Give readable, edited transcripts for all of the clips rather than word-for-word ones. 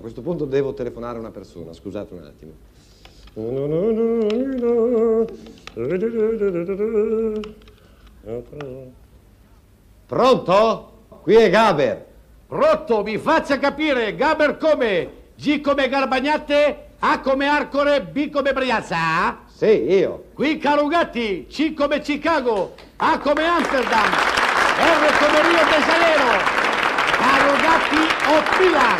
questo punto devo telefonare a una persona, scusate un attimo. Pronto? Qui è Gaber. Rotto, mi faccia capire, Gaber come? G come Garbagnate, A come Arcore, B come Brianza? Sì, io. Qui Carugatti, C come Chicago, A come Amsterdam, R come Rio de Janeiro, Carugatti o Milan.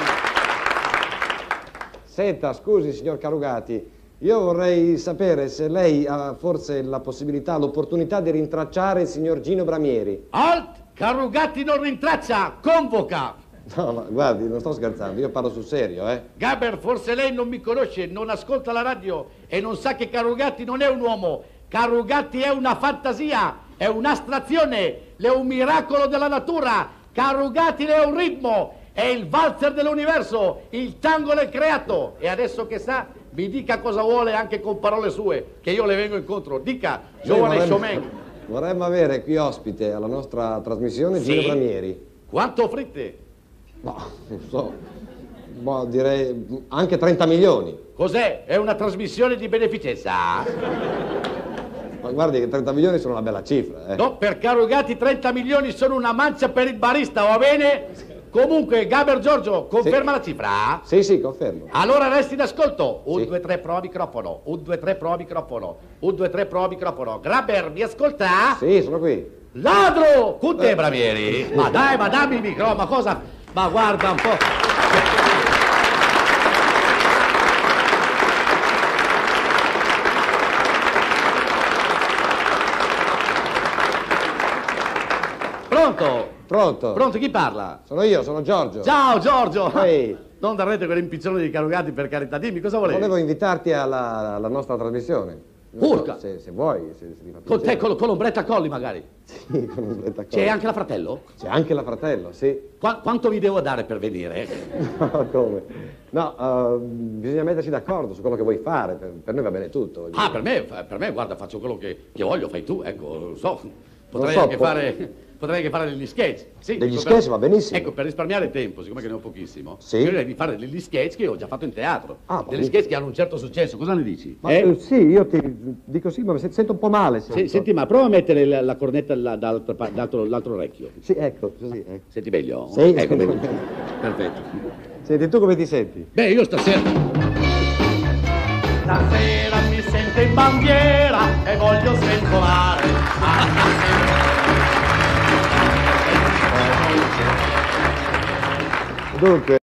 Senta, scusi signor Carugati, io vorrei sapere se lei ha forse la possibilità, l'opportunità di rintracciare il signor Gino Bramieri. Alt, Carugatti non rintraccia, convoca. No, ma guardi, non sto scherzando, io parlo sul serio, Gaber, forse lei non mi conosce, non ascolta la radio e non sa che Carugatti non è un uomo. Carugatti è una fantasia, è un'astrazione, è un miracolo della natura. Carugatti è un ritmo, è il valzer dell'universo, il tango del creato. E adesso che sa, mi dica cosa vuole anche con parole sue, che io le vengo incontro. Dica, giovane showman. Vorremmo avere qui ospite alla nostra trasmissione Gino Bramieri. Quanto offrite? No, non so, boh, direi anche 30 milioni. Cos'è? È una trasmissione di beneficenza? Ma guardi che 30 milioni sono una bella cifra, No, per Carugatti 30 milioni sono una mancia per il barista, va bene? Comunque, Gaber Giorgio, conferma la cifra? Sì, confermo. Allora resti in ascolto. 1, Sì. 2, 3, prova microfono. 1, 2, 3, prova microfono. 1, 2, 3, prova microfono. Gaber, mi ascolta? Sì, sono qui. Ladro! Con te, Bramieri? Ma dai, ma dammi il microfono, ma cosa... Ma guarda un po'. Pronto? Pronto? Pronto, chi parla? Sono io, sono Giorgio. Ciao Giorgio! Ehi. Non darete quell'impiccione di Carugatti, per carità, dimmi cosa volevi? Volevo invitarti alla nostra trasmissione. Urca! Se vuoi, se ti fa Con te, piacere. con l'ombretta a colli magari. Sì, con l'ombretta colli. C'è anche la fratello? C'è anche la fratello, sì. Quanto vi devo dare per venire? No, come? No, bisogna metterci d'accordo su quello che vuoi fare, per noi va bene tutto. Ah, per me, guarda, faccio quello che voglio, fai tu, ecco, non so. Potrei so, anche fare degli sketch. Sì, Degli ecco, sketch va benissimo. Ecco, per risparmiare tempo, siccome che ne ho pochissimo, Sì. io direi di fare degli sketch che ho già fatto in teatro. Ah, degli sketch che hanno un certo successo, cosa ne dici? Ma, sì, io ti dico sì, ma mi sento un po' male. Senti, ma prova a mettere la cornetta dall'altro orecchio. Sì, ecco, così. Ecco. Senti meglio? Sì. Ecco, perfetto. Senti, tu come ti senti? Beh, io stasera mi sento in bandiera e voglio sventolare. Dunque...